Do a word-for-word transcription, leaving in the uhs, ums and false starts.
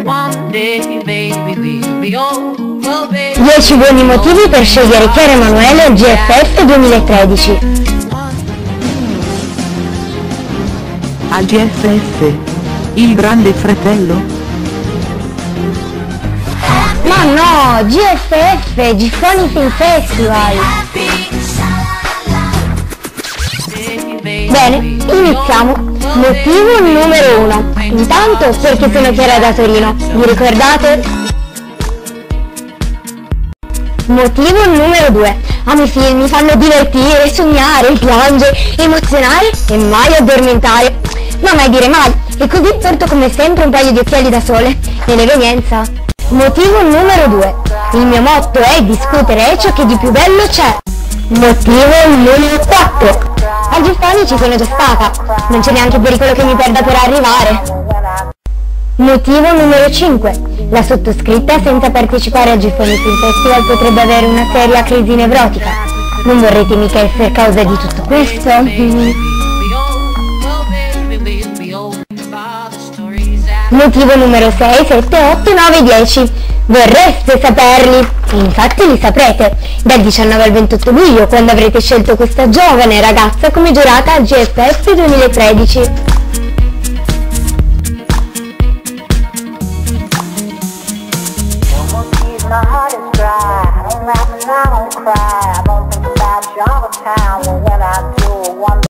dieci buoni motivi per scegliere Chiara Emanuele al G F F duemilatredici. Al G F F? Il grande fratello? Ma no, G F F, Giffoni Film Festival. Bene, iniziamo. Motivo numero uno. Intanto perché sono Chiara da Torino, vi ricordate? Motivo numero due. Amo i film, mi fanno divertire, sognare, piangere, emozionare e mai addormentare. Ma mai dire mai. E così porto come sempre un paio di occhiali da sole. E l'evenienza. Motivo numero due. Il mio motto è discutere ciò che di più bello c'è. Motivo numero quattro. Al Giffoni ci sono già stata, non c'è neanche pericolo che mi perda per arrivare. Motivo numero cinque. La sottoscritta senza partecipare al Giffoni Film Festival potrebbe avere una seria crisi nevrotica. Non vorrete mica essere causa di tutto questo? Motivo numero sei, sette, otto, nove, dieci. Vorreste saperli, e infatti li saprete, dal diciannove al ventotto luglio, quando avrete scelto questa giovane ragazza come giurata al G F F duemilatredici.